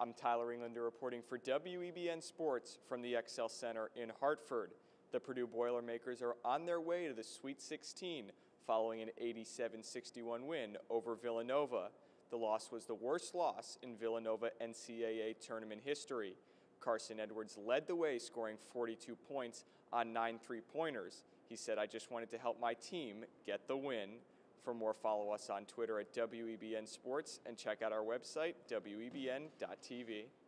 I'm Tyler Englander reporting for WEBN Sports from the XL Center in Hartford. The Purdue Boilermakers are on their way to the Sweet 16 following an 87-61 win over Villanova. The loss was the worst loss in Villanova NCAA tournament history. Carson Edwards led the way, scoring 42 points on 9 three-pointers. He said, "I just wanted to help my team get the win." For more, follow us on Twitter at WEBN Sports and check out our website, WEBN.TV.